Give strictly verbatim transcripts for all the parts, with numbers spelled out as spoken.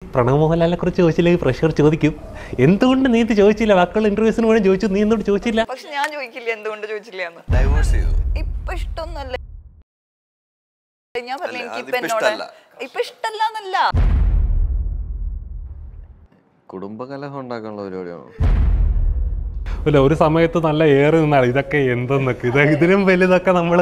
പ്രണവ് മോഹൻലാലിനെ കുറിച്ച് ചോദിച്ചില്ലെങ്കിൽ പ്രഷർ ചോദിക്കും. എന്തുകൊണ്ട് നീ ഇത് ചോദിച്ചില്ല? വാക്കുകൾ ഇന്റർവ്യൂസിന് പോലും ചോദിച്ചു, നീ എന്തുകൊണ്ട് ചോദിച്ചില്ല? പക്ഷെ ഞാൻ ചോദിക്കില്ല എന്തുകൊണ്ട് ചോദിച്ചില്ല എന്ന്. ഡൈവോഴ്സ് ചെയ്തു. ഇപ്പൊ ഇഷ്ടമൊന്നുമല്ല. ഞാൻ പറഞ്ഞു എനിക്ക് ഇപ്പൊ എന്നോട് ഇപ്പൊ ഇഷ്ടമല്ല എന്നല്ല. കുടുംബകലഹം ഉണ്ടാക്കാനുള്ള പരിപാടിയാണോ? അല്ല, ഒരു സമയത്ത് നല്ല ഏറി നിന്നാണ് ഇതൊക്കെ എന്തെന്നൊക്കെ, ഇത് ഇതിനും വലുതൊക്കെ നമ്മള്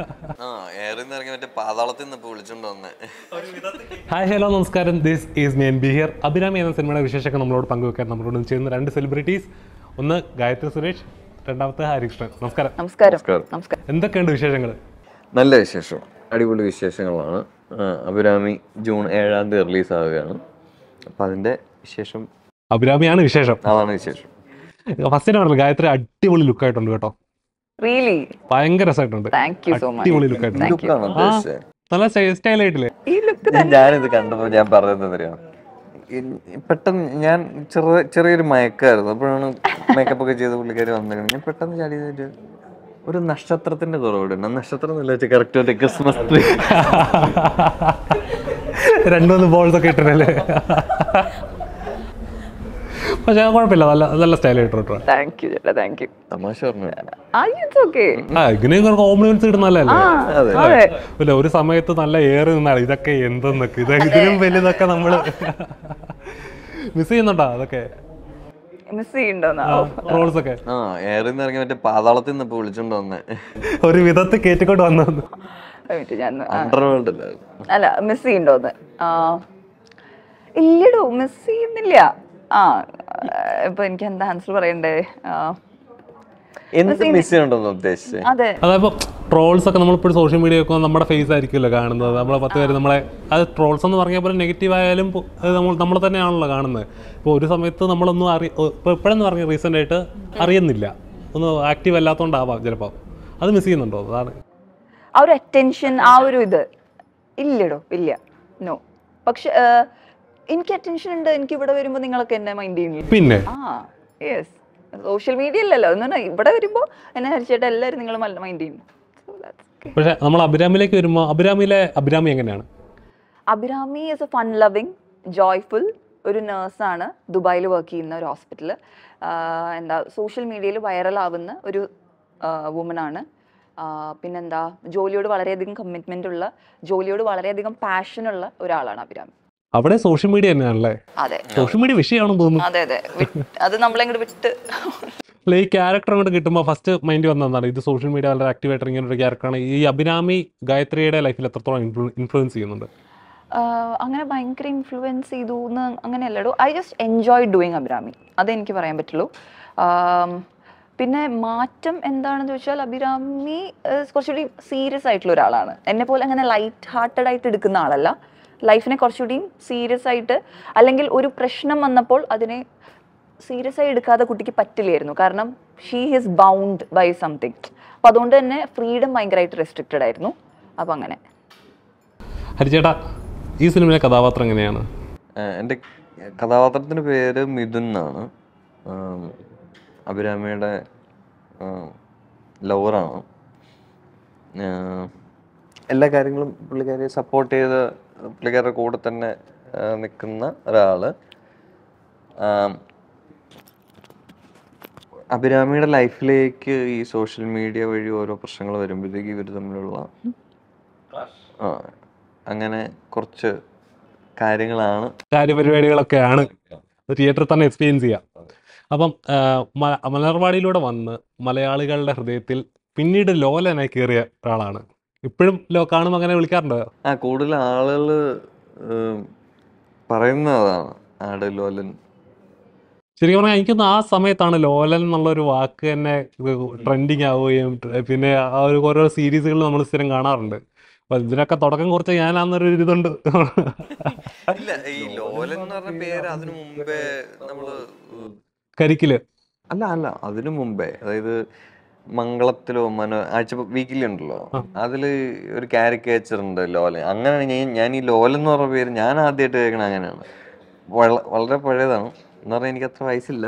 ഹായ് ഹലോ നമസ്കാരം, ദിസ് ഈസ് മീൻ ബി ഹിയർ. അഭിരാമി എന്ന സിനിമയുടെ വിശേഷമൊക്കെ നമ്മളോട് പങ്കുവെക്കാൻ നമ്മളോട് ചെയ്യുന്ന രണ്ട് സെലിബ്രിറ്റീസ്, ഒന്ന് ഗായത്രി സുരേഷ്, രണ്ടാമത്തെ ഹരികൃഷ്ണൻ. നമസ്കാരം. നമസ്കാരം. നമസ്കാരം. എന്തൊക്കെയുണ്ട് വിശേഷങ്ങൾ? നല്ല വിശേഷം, അടിപൊളി വിശേഷങ്ങളാണ്. അഭിരാമി ജൂൺ ഏഴാം തീയതി റിലീസ് ആവുകയാണ്. അപ്പം അതിൻ്റെ വിശേഷം. അഭിരാമിയാണ് വിശേഷം, അതാണ് വിശേഷം. ഫസ്റ്റ് ആണല്ലോ ഗായത്രി അടിപൊളി ലുക്ക് ആയിട്ടുണ്ട് കേട്ടോ. റിയലി ഭയങ്കര രസമായിട്ടുണ്ട്. അടിപൊളി ലുക്ക് ആയിട്ടുണ്ട്, നല്ല സ്റ്റൈൽ ആയിട്ടില്ലേ? ഞാനിത് കണ്ടപ്പോൾ ഞാൻ പറഞ്ഞത് എന്തറിയാം, പെട്ടെന്ന് ഞാൻ ചെറിയ ചെറിയൊരു മയക്കായിരുന്നു. അപ്പോഴാണ് മേക്കപ്പ് ഒക്കെ ചെയ്ത പുള്ളിക്കാരി വന്നിരുന്നത്. ഞാൻ പെട്ടെന്ന് ചാടിയതിട്ട് ഒരു നക്ഷത്രത്തിന്റെ കുറവുണ്ട്. നക്ഷത്രം നല്ല വെച്ചാൽ കറക്റ്റ് ക്രിസ്മസ് ട്രീ രണ്ടുമൂന്ന് ബോൾസ് ഒക്കെ ഇട്ടല്ലേ. പക്ഷെ കുഴപ്പമില്ല, നല്ല നല്ല സ്റ്റൈൽ ആയിട്ടോ. തമാശ പറഞ്ഞു. ഇങ്ങനെ കോംപ്ലിമെന്റ്സ് ഇടുന്നല്ലേ. ഒരു സമയത്ത് നല്ല ഏറി നിന്നാണ് ഇതൊക്കെ എന്തെന്നൊക്കെ, ഇത് ഇതിനും വലുതൊക്കെ നമ്മള് മിസ് ചെയ്യുന്നുണ്ടോ? അതൊക്കെ പാതാളത്തിൽ നിന്ന് വിളിച്ചോണ്ട് വന്നേ, ഒരു വിധത്തിൽ കേറ്റിക്കൊണ്ട് വന്നു. അല്ല, മിസ് ചെയ്യണ്ടോന്ന്? ഇല്ലടോ, മിസ് ചെയ്യുന്നില്ല. ആ ഇപ്പൊ എനിക്ക് എന്താ ആൻസർ പറയണ്ടേ? അതെ, അതായത് ട്രോൾസ് ഒക്കെ നമ്മളിപ്പോൾ സോഷ്യൽ മീഡിയ ഒക്കെ നമ്മുടെ ഫേസ് ആയിരിക്കുമല്ലോ കാണുന്നത്. നമ്മളെ പത്ത് പേര് നമ്മളെ, അത് ട്രോൾസ് എന്ന് പറഞ്ഞാൽ പോലെ നെഗറ്റീവ് ആയാലും നമ്മൾ നമ്മൾ തന്നെയാണല്ലോ കാണുന്നത്. ഇപ്പോൾ ഒരു സമയത്ത് നമ്മളൊന്നും അറി ഇപ്പോൾ ഇപ്പോഴെന്ന് പറഞ്ഞ റീസെൻ്റ് ആയിട്ട് അറിയുന്നില്ല, ഒന്ന് ആക്റ്റീവ് അല്ലാത്തതുകൊണ്ടാവാം ചിലപ്പോൾ. അത് മിസ് ചെയ്യുന്നുണ്ടോ? അതാണ് ആ ഒരു അറ്റൻഷൻ, ആ ഒരു ഇത്. ഇല്ലടോ, ഇല്ല, നോ. പക്ഷെ എനിക്ക് അറ്റൻഷൻ ഉണ്ട്. എനിക്ക് ഇവിടെ വരുമ്പോ നിങ്ങളൊക്കെ എന്നെ മൈൻഡ് ചെയ്യുന്നില്ല. പിന്നെ ആ യെസ്, സോഷ്യൽ മീഡിയ അല്ലല്ലോ എന്ന്. ഇവിടെ വരുമ്പോ എന്നെ ഹരിച്ചേട്ടാ എല്ലാവരും നിങ്ങൾ മൈൻഡ് ചെയ്യുന്നു. പക്ഷെ നമ്മൾ അഭിരാമിയിലേക്ക് വരുമ്പോൾ അഭിരാമിയിലെ അഭിരാമി എങ്ങനെയാണ്? Abhirami is a fun loving, joyful ഒരു നേഴ്സാണ്. ദുബായിൽ വർക്ക് ചെയ്യുന്ന ഒരു ഹോസ്പിറ്റലിൽ. എന്താ സോഷ്യൽ മീഡിയയിൽ വൈറലാവുന്ന ഒരു വുമനാണ്. പിന്നെന്താ, ജോലിയോട് വളരെയധികം കമ്മിറ്റ്മെന്റ് ഉള്ള, ജോലിയോട് വളരെയധികം പാഷനുള്ള ഒരാളാണ് അഭിരാമി. അവിടെ സോഷ്യൽ മീഡിയ തന്നെയാണല്ലേ? അതെ, സോഷ്യൽ മീഡിയ വിഷയമാണെന്ന് തോന്നുന്നു. അതെ അതെ, അത് നമ്മളെങ്ങോട്ട് വിട്ട് അല്ല, ഈ ക്യാരക്ടർ അങ്ങോട്ട് കിട്ടുമ്പോൾ ഫസ്റ്റ് മൈൻഡ് വന്നതാണ് ഇത് സോഷ്യൽ മീഡിയ വളരെ ആക്റ്റീവ് ആയിട്ട് ഇങ്ങനെ ഒരു ക്യാരക്ടറാണ്. ഈ അഭിരാമി ഗായത്രിയുടെ ലൈഫിൽ എത്രത്തോളം ഇൻഫ്ലുവൻസ് ചെയ്യുന്നുണ്ട്? അങ്ങനെ ഭയങ്കര ഇൻഫ്ലുവൻസ് ചെയ്തു എന്ന് അങ്ങനെയല്ലടോ. I just enjoy doing Abhirami, അതെനിക്ക് പറയാൻ പറ്റുള്ളൂ. പിന്നെ മാറ്റം എന്താണെന്ന് ചോദിച്ചാൽ, അഭിരാമി കുറച്ചുകൂടി സീരിയസ് ആയിട്ടുള്ള ഒരാളാണ്. എന്നെ പോലെ അങ്ങനെ ലൈറ്റ് ഹാർട്ടഡ് ആയിട്ട് എടുക്കുന്ന ആളല്ല. ലൈഫിനെ കുറച്ചുകൂടി സീരിയസ് ആയിട്ട്, അല്ലെങ്കിൽ ഒരു പ്രശ്നം വന്നപ്പോൾ അതിനെ സീരിയസ് ആയി എടുക്കാതെ കുട്ടിക്ക് പറ്റില്ലായിരുന്നു. കാരണം she is bound by something. അപ്പം അതുകൊണ്ട് തന്നെ ഫ്രീഡം ഭയങ്കരമായിട്ട് റെസ്ട്രിക്റ്റഡ് ആയിരുന്നു. അപ്പം അങ്ങനെ. ഹരിചേട്ടാ, ഈ സിനിമയിലെ കഥാപാത്രം എങ്ങനെയാണ്? എൻ്റെ കഥാപാത്രത്തിൻ്റെ പേര് മിഥുൻ എന്നാണ്. അഭിരാമിയുടെ ലവറാണ്. എല്ലാ കാര്യങ്ങളും പുള്ളിക്കാരെ സപ്പോർട്ട് ചെയ്ത് പുള്ളിക്കാരുടെ കൂടെ തന്നെ നിൽക്കുന്ന ഒരാള്. അഭിരാമിയുടെ ലൈഫിലേക്ക് ഈ സോഷ്യൽ മീഡിയ വഴി ഓരോ പ്രശ്നങ്ങൾ വരുമ്പോഴത്തേക്ക് ഇവർ തമ്മിലുള്ള ആ അങ്ങനെ കുറച്ച് കാര്യങ്ങളാണ്, കാര്യപരിപാടികളൊക്കെയാണ് തിയേറ്ററിൽ തന്നെ എക്സ്പീരിയൻസ് ചെയ്യാം. അപ്പം മലർവാടിയിലൂടെ വന്ന് മലയാളികളുടെ ഹൃദയത്തിൽ പിന്നീട് ലോലനായി കയറിയ ഒരാളാണ്. ഇപ്പോഴും ലോ കാണുമ്പോൾ അങ്ങനെ വിളിക്കാറുണ്ട്. ആ കൂടുതൽ ആളുകൾ പറയുന്നതാണ് ആട് ലോലൻ. ശരിക്കും പറഞ്ഞാൽ എനിക്കൊന്ന് ആ സമയത്താണ് ലോലൻ എന്നുള്ളൊരു വാക്ക് തന്നെ ട്രെൻഡിങ് ആവുകയും പിന്നെ ആ ഒരു ഓരോ സീരീസുകൾ നമ്മൾ സ്ഥിരം കാണാറുണ്ട്. അപ്പൊ ഇതിനൊക്കെ തുടക്കം കുറച്ച് ഞാനാന്നൊരു ഇതുണ്ട്. കരിക്കില് അല്ല അല്ല അതിനു മുമ്പേ, അതായത് മംഗളത്തിലോ മനോ ആഴ്ച വീക്കിലി ഉണ്ടല്ലോ, അതില് ഒരു കാരിക്കേച്ചർ ഉണ്ട് ലോലൻ. അങ്ങനെ ഞാൻ ഈ ലോലൻ എന്ന് പറഞ്ഞ പേര് ഞാൻ ആദ്യമായിട്ട് കേൾക്കണ അങ്ങനെയാണ്. വളരെ പഴയതാണ് എന്ന് പറഞ്ഞാൽ എനിക്ക് അത്ര വയസ്സില്ല.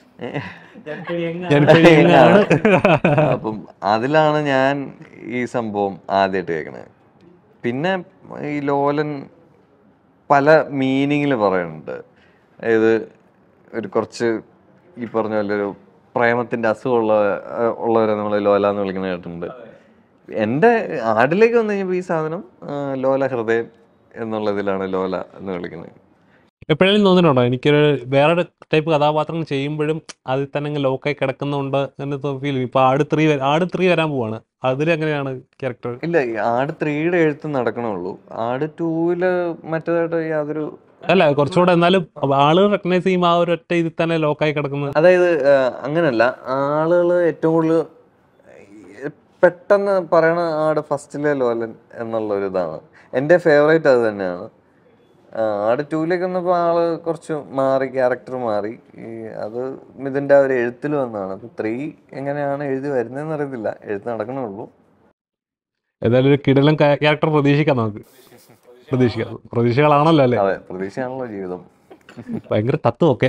അപ്പം അതിലാണ് ഞാൻ ഈ സംഭവം ആദ്യമായിട്ട് കേൾക്കണത്. പിന്നെ ഈ ലോലൻ പല മീനിങ്ങിൽ പറയുന്നുണ്ട്. അതായത് ഒരു കുറച്ച് ഈ പറഞ്ഞ പോലെ ഒരു പ്രേമത്തിന്റെ അസുഖമുള്ള ഉള്ളവരെ നമ്മൾ ലോല എന്ന് വിളിക്കുന്ന കേട്ടിട്ടുണ്ട്. എൻ്റെ ആടിലേക്ക് വന്നു കഴിഞ്ഞപ്പോൾ ഈ സാധനം ലോല ഹൃദയം എന്നുള്ളതിലാണ് ലോല എന്ന് വിളിക്കുന്നത്. എപ്പോഴെങ്കിലും തോന്നിയിട്ടുണ്ടോ എനിക്കൊരു വേറെ ടൈപ്പ് കഥാപാത്രങ്ങൾ ചെയ്യുമ്പോഴും അതിൽ തന്നെ ലോക്കായി കിടക്കുന്നുണ്ട് എന്ന് ഫീൽ? ഇപ്പൊ ആട് ത്രീ ആട് ത്രീ വരാൻ പോവാണ്, അതിൽ എങ്ങനെയാണ് ക്യാരക്ടർ? ഇല്ല, ആട് ത്രീയുടെ എഴുത്ത് നടക്കണുള്ളൂ. ആട് ടൂവില് മറ്റേതായിട്ട് യാതൊരു അല്ല, കുറച്ചുകൂടെ എന്നാലും ആളുകൾ റെക്കഗ്നൈസ് ചെയ്യുമ്പോൾ ആ ഒരു ഒറ്റ ഇതിൽ തന്നെ ലോക്കായി കിടക്കുന്നത്. അതായത് അങ്ങനല്ല, ആളുകൾ ഏറ്റവും കൂടുതൽ പെട്ടെന്ന് പറയണ ആട് ഫസ്റ്റിലെ ലോലൻ എന്നുള്ള ഒരു ഇതാണ്. എൻ്റെ ഫേവറേറ്റ് അത് തന്നെയാണ്. ആട് ടൂവിലേക്ക് വന്നപ്പോൾ ആള് കുറച്ച് മാറി, ക്യാരക്ടർ മാറി. ഈ അത് ഇതിൻ്റെ ആ ഒരു എഴുത്തിൽ വന്നതാണ്. അപ്പൊ ത്രീ എങ്ങനെയാണ് എഴുതി വരുന്നതെന്ന് അറിയത്തില്ല, എഴുത്ത് നടക്കണുള്ളൂ. ഏതായാലും ഒരു കിടിലൻ ക്യാരക്ടർ പ്രതീക്ഷിക്കാം, നമുക്ക് പ്രതീക്ഷിക്കാം. പ്രതീക്ഷകളാണല്ലോ അല്ലേ? അതെ, പ്രതീക്ഷയാണല്ലോ ജീവിതം. ഭയങ്കര തത്വമൊക്കെ.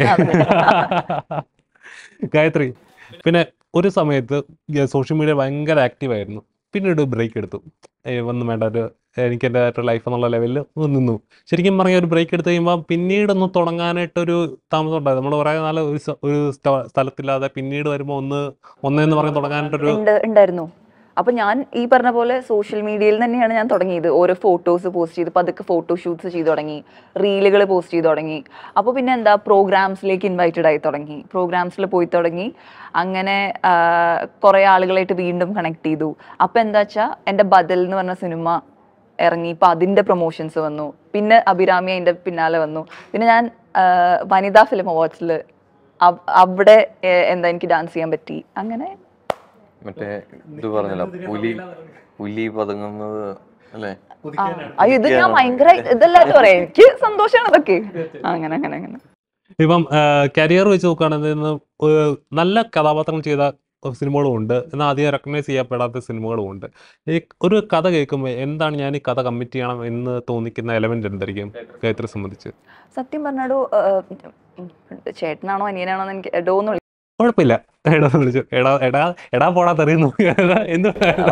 ഗായത്രി, പിന്നെ ഒരു സമയത്ത് സോഷ്യൽ മീഡിയ ഭയങ്കര ആക്റ്റീവായിരുന്നു, പിന്നീട് ബ്രേക്ക് എടുത്തു. ഒന്നും വേണ്ട, ഒരു എനിക്ക് എൻ്റെ ലൈഫ് എന്നുള്ള ലെവലിൽ നിന്നു. ശരിക്കും പറഞ്ഞാൽ ഒരു ബ്രേക്ക് എടുത്ത് കഴിയുമ്പോൾ പിന്നീടൊന്ന് തുടങ്ങാനായിട്ടൊരു താമസം ഉണ്ടായത്. നമ്മൾ കുറേ നാൾ ഒരു ഒരു സ്ഥലത്തില്ലാതെ പിന്നീട് വരുമ്പോൾ ഒന്ന് ഒന്നേന്ന് പറഞ്ഞ് തുടങ്ങാനായിട്ടൊരു ഉണ്ടായിരുന്നു. അപ്പോൾ ഞാൻ ഈ പറഞ്ഞ പോലെ സോഷ്യൽ മീഡിയയിൽ തന്നെയാണ് ഞാൻ തുടങ്ങിയത്. ഓരോ ഫോട്ടോസ് പോസ്റ്റ് ചെയ്ത് പതുക്കെ ഫോട്ടോ ഷൂട്ട്സ് ചെയ്ത് തുടങ്ങി, റീലുകൾ പോസ്റ്റ് ചെയ്ത് തുടങ്ങി. അപ്പോൾ പിന്നെ എന്താ, പ്രോഗ്രാംസിലേക്ക് ഇൻവൈറ്റഡ് ആയി തുടങ്ങി, പ്രോഗ്രാംസിൽ പോയി തുടങ്ങി. അങ്ങനെ കുറേ ആളുകളായിട്ട് വീണ്ടും കണക്ട് ചെയ്തു. അപ്പോൾ എന്താ വെച്ചാൽ എൻ്റെ ബദൽ എന്ന് പറഞ്ഞ സിനിമ ഇറങ്ങി, ഇപ്പം അതിൻ്റെ പ്രൊമോഷൻസ് വന്നു. പിന്നെ അഭിരാമി അതിൻ്റെ പിന്നാലെ വന്നു. പിന്നെ ഞാൻ വനിതാ ഫിലിം അവാർഡ്സിൽ അവിടെ എന്താ എനിക്ക് ഡാൻസ് ചെയ്യാൻ പറ്റി. അങ്ങനെ മറ്റേ ഇത് പറഞ്ഞല്ലോ, പുലി പുലി പതുങ്ങുന്നത് അല്ലേ? അയ്യോ, ഇത് ഞാൻ ഭയങ്കര ഇതല്ലാത്ത പറയാം, എനിക്ക് സന്തോഷമാണ് ഇതൊക്കെ. അങ്ങനെ അങ്ങനെ അങ്ങനെ ഇപ്പം കരിയർ വെച്ച് നോക്കുകയാണെങ്കിൽ നല്ല കഥാപാത്രങ്ങൾ ചെയ്ത സിനിമകളും ഉണ്ട്, എന്നാൽ അധികം റെക്കഗ്നൈസ് ചെയ്യപ്പെടാത്ത സിനിമകളും ഉണ്ട്. ഈ ഒരു കഥ കേൾക്കുമ്പോൾ എന്താണ് ഞാൻ ഈ കഥ കമ്മിറ്റ് ചെയ്യണം എന്ന് തോന്നിക്കുന്ന എലമെന്റ് എന്തായിരിക്കും ഗായത്രിയെ സംബന്ധിച്ച്? സത്യം പറഞ്ഞാടോ, ചേട്ടനാണോ അനിയനാണോ എന്ന് എനിക്ക് എടോ എന്ന് വിളിക്കും. കുഴപ്പമില്ല, എടാ വിളിച്ചു, എടാ എടാ എടാ പോടാ തെറിയുന്നു എന്ത്.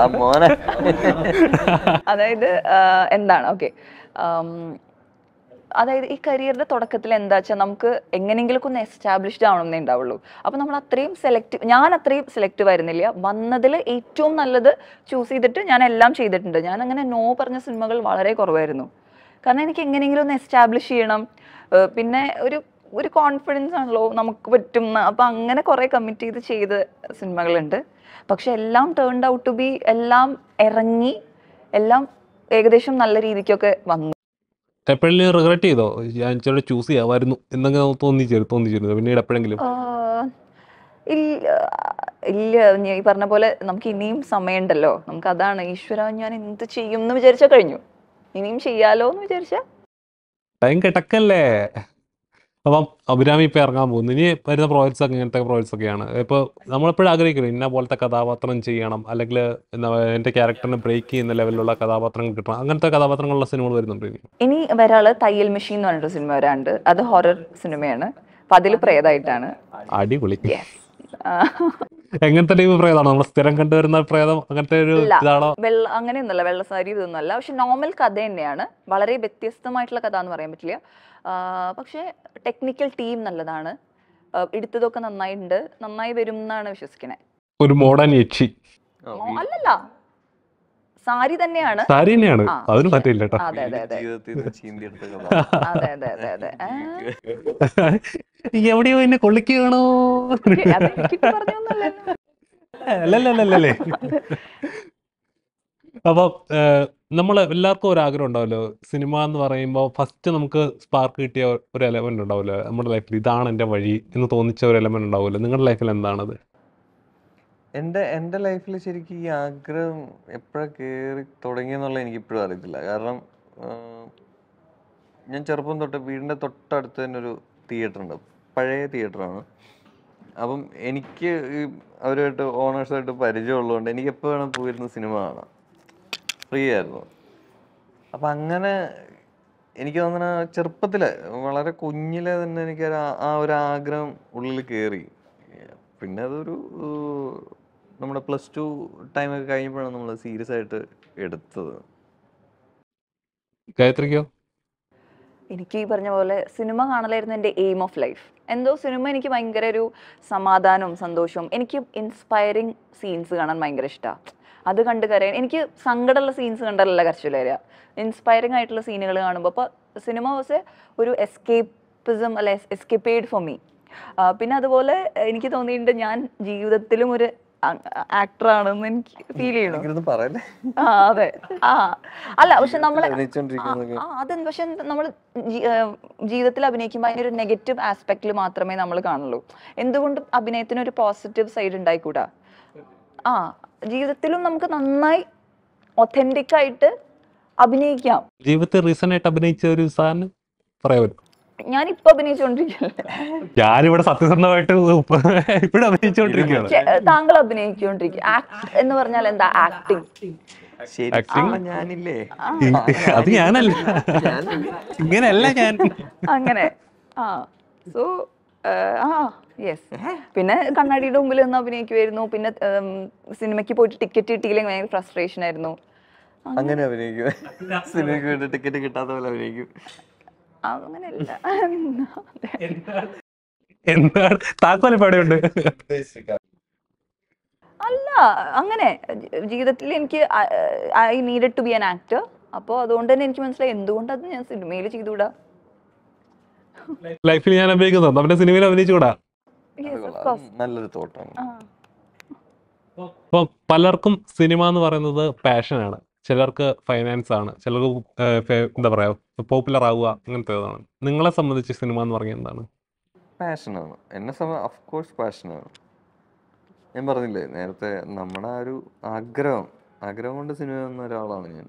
അതായത് എന്താണ്, ഓക്കെ, അതായത് ഈ കരിയറിന്റെ തുടക്കത്തിൽ എന്താ വെച്ചാൽ നമുക്ക് എങ്ങനെയെങ്കിലും ഒന്ന് എസ്റ്റാബ്ലിഷ്ഡ് ആവണമെന്നേ ഉണ്ടാവുള്ളൂ. അപ്പം നമ്മൾ അത്രയും സെലക്റ്റീവ്, ഞാൻ അത്രയും സെലക്റ്റീവ് ആയിരുന്നില്ല. വന്നതിൽ ഏറ്റവും നല്ലത് ചൂസ് ചെയ്തിട്ട് ഞാൻ എല്ലാം ചെയ്തിട്ടുണ്ട്. ഞാൻ അങ്ങനെ നോ പറഞ്ഞ സിനിമകൾ വളരെ കുറവായിരുന്നു. കാരണം എനിക്ക് എങ്ങനെയെങ്കിലും ഒന്ന് എസ്റ്റാബ്ലിഷ് ചെയ്യണം. പിന്നെ ഒരു ഒരു കോൺഫിഡൻസ് ആണല്ലോ നമുക്ക് പറ്റും. അപ്പം അങ്ങനെ കുറേ കമ്മിറ്റ് ചെയ്ത് ചെയ്ത സിനിമകളുണ്ട്. പക്ഷെ എല്ലാം ടേൺഡ് ഔട്ട് ടു ബി, എല്ലാം ഇറങ്ങി, എല്ലാം ഏകദേശം നല്ല രീതിക്കൊക്കെ വന്നു. എപ്പോഴെങ്കിലും റിഗ്രറ്റ് ചെയ്തോ, ഞാൻ ചില ചൂസ് ചെയ്യാമായിരുന്നു എന്തെങ്കിലും തോന്നിച്ചേരും തോന്നിച്ചിരുന്നു പിന്നീട് എപ്പോഴെങ്കിലും? ഇല്ല ഇല്ല, ഈ പറഞ്ഞ പോലെ നമുക്ക് ഇനിയും സമയമുണ്ടല്ലോ. നമുക്ക് അതാണ്, ഈശ്വര ഞാൻ എന്ത് ചെയ്യും എന്ന് വിചാരിച്ചാൽ കഴിഞ്ഞു, ഇനിയും ചെയ്യാലോ എന്ന് വിചാരിച്ചാൽ ടൈം കിടക്കല്ലേ. അപ്പം അഭിരാമി ഇപ്പം ഇറങ്ങാൻ പോകുന്നു, ഇനി വരുന്ന പ്രോജക്ട്സ് ഒക്കെ ഇങ്ങനത്തെ പ്രോജക്ട്സ് ഒക്കെയാണ്. ഇപ്പോൾ നമ്മളെപ്പോഴും ആഗ്രഹിക്കുന്നു ഇന്ന പോലത്തെ കഥാപാത്രം ചെയ്യണം, അല്ലെങ്കിൽ എന്താ എൻ്റെ ക്യാരക്ടറിനെ ബ്രേക്ക് ചെയ്യുന്ന ലെവലിലുള്ള കഥാപാത്രങ്ങൾ കിട്ടണം, അങ്ങനത്തെ കഥാപാത്രങ്ങളുള്ള സിനിമകൾ വരുന്നുണ്ട്. ഇനി ഇനി വരാള് തയ്യൽ മെഷീൻ എന്ന് പറഞ്ഞിട്ട് സിനിമ വരാണ്ട്, അത് ഹൊറർ സിനിമയാണ്. അപ്പം അതിൽ പ്രേതമായിട്ടാണ്. അടിപൊളി. എങ്ങനത്തെ ടൈപ്പ് പ്രേതമാണോ നമ്മൾ സ്ഥിരം കണ്ടുവരുന്ന പ്രേതം? അങ്ങനത്തെ ഒരു ഇതാണോ? വെള്ള അങ്ങനെയൊന്നുമല്ല, വെള്ളസാരി ഇതൊന്നുമല്ല. പക്ഷെ നോർമൽ കഥ തന്നെയാണ്, വളരെ വ്യത്യസ്തമായിട്ടുള്ള കഥ എന്ന് പറയാൻ പറ്റില്ല. പക്ഷേ ടെക്നിക്കൽ ടീം നല്ലതാണ്, എടുത്തതൊക്കെ നന്നായിട്ടുണ്ട്, നന്നായി വരും എന്നാണ് വിശ്വസിക്കണേ. ഒരു മോഡേൺ യക്ഷി അല്ലല്ല, സാരി തന്നെയാണ്. സാരി തന്നെയാണ്, അതിന് പറ്റില്ല കേട്ടോ. അതെ അതെ അതെ അതെ അതെ അതെ അതെ എവിടെയോ എന്നെ കൊള്ളിക്കുകയാണോ? അല്ലല്ലേ. അപ്പം നമ്മൾ എല്ലാവർക്കും ഒരു ആഗ്രഹം ഉണ്ടാവല്ലോ, സിനിമ എന്ന് പറയുമ്പോൾ ഫസ്റ്റ് നമുക്ക് സ്പാർക്ക് കിട്ടിയ ഒരു എലമെന്റ് ഉണ്ടാവില്ല നമ്മുടെ ലൈഫിൽ, ഇതാണ് എൻ്റെ വഴി എന്ന് തോന്നിച്ച ഒരു എലമെന്റ് ഉണ്ടാവില്ല. നിങ്ങളുടെ ലൈഫിൽ എന്താണത്? എൻ്റെ എൻ്റെ ലൈഫിൽ ശരിക്കും ഈ ആഗ്രഹം എപ്പോഴാണ് കയറി തുടങ്ങിയെന്നുള്ള എനിക്കിപ്പോഴും അറിയത്തില്ല. കാരണം ഞാൻ ചെറുപ്പം തൊട്ട് വീടിൻ്റെ തൊട്ടടുത്ത് തന്നെ ഒരു തിയേറ്റർ ഉണ്ട്, പഴയ തിയേറ്ററാണ്. അപ്പം എനിക്ക് ഈ അവരുമായിട്ട് ഓണേഴ്സായിട്ട് പരിചയമുള്ളതുകൊണ്ട് എനിക്ക് എപ്പോൾ വേണം പോയിരുന്ന സിനിമ കാണാം, ഫ്രീ ആയിരുന്നു. അപ്പം അങ്ങനെ എനിക്ക് തോന്നുന്ന ചെറുപ്പത്തിൽ വളരെ കുഞ്ഞിലെ തന്നെ എനിക്ക് ആ ഒരു ആഗ്രഹം ഉള്ളിൽ കയറി. പിന്നെ അതൊരു നമ്മുടെ പ്ലസ് ടു ടൈമൊക്കെ കഴിഞ്ഞപ്പോഴാണ് നമ്മൾ സീരിയസ് ആയിട്ട് എടുത്തത്. ഗായത്രിക്കോ? എനിക്ക് ഈ പറഞ്ഞ പോലെ സിനിമ കാണലായിരുന്നു എൻ്റെ എയിം ഓഫ് ലൈഫ്. എന്തോ സിനിമ എനിക്ക് ഭയങ്കര ഒരു സമാധാനവും സന്തോഷവും, എനിക്ക് ഇൻസ്പയറിങ് സീൻസ് കാണാൻ ഭയങ്കര ഇഷ്ടമാണ്. അത് കണ്ട് കരയാൻ, എനിക്ക് സങ്കടമുള്ള സീൻസ് കണ്ടല്ല കരച്ചിൽ വരിക, ഇൻസ്പയറിംഗ് ആയിട്ടുള്ള സീനുകൾ കാണുമ്പോൾ. അപ്പോൾ സിനിമ വാസ് ഒരു എസ്കേപ്പിസം അല്ലെ, എസ്കേപ്പേഡ് ഫോർ മീ. പിന്നെ അതുപോലെ എനിക്ക് തോന്നിയിട്ടുണ്ട് ഞാൻ ജീവിതത്തിലും ഒരു ആക്ടറാണെന്ന് എനിക്ക് ഫീൽ ചെയ്യണം. ആ അതെ, ആ അല്ല പക്ഷെ നമ്മള് അതെ, പക്ഷെ നമ്മൾ ജീവിതത്തിൽ അഭിനയിക്കുമ്പോൾ അതിനൊരു നെഗറ്റീവ് ആസ്പെക്റ്റിൽ മാത്രമേ നമ്മൾ കാണുള്ളൂ. എന്തുകൊണ്ട് അഭിനയത്തിന് ഒരു പോസിറ്റീവ് സൈഡ് ഉണ്ടായിക്കൂടാ? ആ ജീവിതത്തിലും നമുക്ക് നന്നായി ഒത്തന്റിക് ആയിട്ട് അഭിനയിക്കാം. ജീവിതത്തിൽ റീസെന്റ് ആയിട്ട് അഭിനയിച്ച ഒരു സാധനം പറയാമല്ലോ? ഞാനിപ്പോ അഭിനയിച്ചോണ്ടിരിക്കുകയാണ്. ഞാനിവിടെ സത്യസന്ധമായിട്ട് ഇപ്പോഴും അഭിനയിച്ചോണ്ടിരിക്കുകയാണ്. താങ്കൾ അഭിനയിച്ചോണ്ടിരിക്കുക. ആക്ട് എന്ന് പറഞ്ഞാൽ എന്താ? ആക്ടിങ്. അത് ഞാനല്ല, ഇങ്ങനെയല്ല ഞാൻ. അങ്ങനെ ആ സോ ആ യെസ്. പിന്നെ കണ്ണാടിയുടെ മുമ്പിൽ നിന്ന് അഭിനയിക്കുമായിരുന്നു. പിന്നെ സിനിമയ്ക്ക് പോയിട്ട് ടിക്കറ്റ് കിട്ടിയില്ലെങ്കിൽ ഭയങ്കര ഫ്രസ്ട്രേഷൻ ആയിരുന്നു. അങ്ങനെ അഭിനയിക്കും, സിനിമയ്ക്ക് വേണ്ടി ടിക്കറ്റ് കിട്ടാത്ത പോലെ അഭിനയിക്കും. അങ്ങനെയല്ല, എന്താണ് താക്കോലിപ്പാടുണ്ട് അല്ല, അങ്ങനെ ജീവിതത്തിൽ എനിക്ക് I needed to be an actor. അപ്പോൾ അതുകൊണ്ട് തന്നെ എനിക്ക് മനസ്സിലായി എന്തുകൊണ്ട് അത് ഞാൻ സിനിമയിൽ ചെയ്തുകൂടാ. ലൈഫിൽ ഞാൻ അഭിനയിക്കുന്നു, നമ്മുടെ സിനിമയിൽ അഭിനയിച്ചുകൂടാ. നല്ലൊരു തോട്ടാണ്. അപ്പോൾ പലർക്കും സിനിമ എന്ന് പറയുന്നത് പാഷനാണ്, ചിലർക്ക് ഫൈനാൻസ് ആണ്, ചിലർക്ക് എന്താ പറയുക പോപ്പുലർ ആവുക, അങ്ങനത്തേതാണ്. നിങ്ങളെ സംബന്ധിച്ച് സിനിമ എന്ന് പറഞ്ഞാൽ എന്താണ്? പാഷനാണ്. എന്നെ സംബന്ധിച്ച് ഓഫ് കോഴ്സ് പാഷനാണ്. ഞാൻ പറഞ്ഞില്ലേ നേരത്തെ, നമ്മുടെ ആ ഒരു ആഗ്രഹം ആഗ്രഹം കൊണ്ട് സിനിമ വന്ന ഒരാളാണ് ഞാൻ.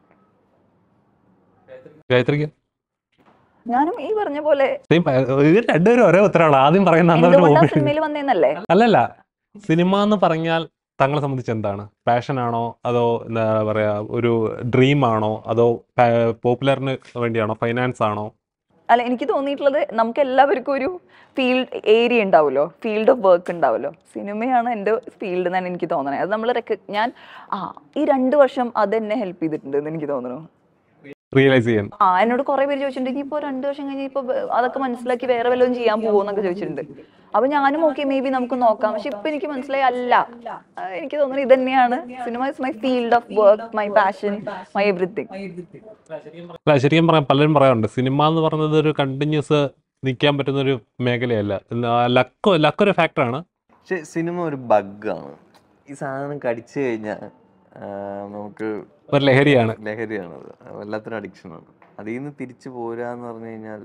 ഗായത്രിക്ക്? ഞാനും ഈ പറഞ്ഞ പോലെ രണ്ടുപേരും ഒരേ ഉത്തരവാണ്. ആദ്യം പറയുന്ന സിനിമയിൽ വന്നേന്നല്ലേ? അല്ലല്ല, സിനിമ എന്ന് പറഞ്ഞാൽ താങ്കളെ സംബന്ധിച്ച് എന്താണ്? പാഷനാണോ, അതോ എന്താ പറയാ ഒരു ഡ്രീം ആണോ, അതോ പോപ്പുലറിന് വേണ്ടിയാണോ, ഫൈനാൻസ് ആണോ? അല്ല, എനിക്ക് തോന്നിയിട്ടുള്ളത് നമുക്ക് എല്ലാവർക്കും ഒരു ഫീൽഡ് ഏരിയ ഉണ്ടാവുമല്ലോ, ഫീൽഡ് ഓഫ് വർക്ക് ഉണ്ടാവുമല്ലോ. സിനിമയാണ് എൻ്റെ ഫീൽഡ് എന്നാണ് എനിക്ക് തോന്നണത്. അത് നമ്മൾ ഞാൻ ആ ഈ രണ്ട് വർഷം അത് എന്നെ ഹെൽപ്പ് ചെയ്തിട്ടുണ്ട് എന്ന് എനിക്ക് തോന്നുന്നു. റിയലൈസ് ചെയ്യാൻ. ആ എന്നോട് കുറെ പേര് ചോദിച്ചിട്ടുണ്ട്, ഇനിയിപ്പോൾ രണ്ട് വർഷം കഴിഞ്ഞ് ഇപ്പോൾ അതൊക്കെ മനസ്സിലാക്കി വേറെ വല്ലതും ചെയ്യാൻ പോകുമെന്നൊക്കെ ചോദിച്ചിട്ടുണ്ട്. അപ്പൊ ഞാനും ഓക്കെ മേ ബി നമുക്ക് നോക്കാം. പക്ഷെ ഇപ്പൊ എനിക്ക് മനസ്സിലായി അല്ല, എനിക്ക് തോന്നുന്നു ഇത് തന്നെയാണ് സിനിമ is my field of work, my passion, my everything. ശരിക്കും പറയാം, പലരും പറയാറുണ്ട് സിനിമ എന്ന് പറയുന്നത് ഒരു കണ്ടിന്യൂസ് നിൽക്കാൻ പറ്റുന്ന ഒരു മേഖലയല്ല, ലക്ക് ലക്കൊരു ഫാക്ടറാണ്. പക്ഷെ സിനിമ ഒരു ബഗ്ഗാണ്. ഈ സാധനം കടിച്ചു കഴിഞ്ഞാൽ നമുക്ക് ഒരു ലഹരിയാണ്. ലഹരിയാണ് അത്, വല്ലാത്തൊരു അഡിക്ഷനാണ്. അതിൽ നിന്ന് തിരിച്ചു പോരാന്ന് പറഞ്ഞു കഴിഞ്ഞാൽ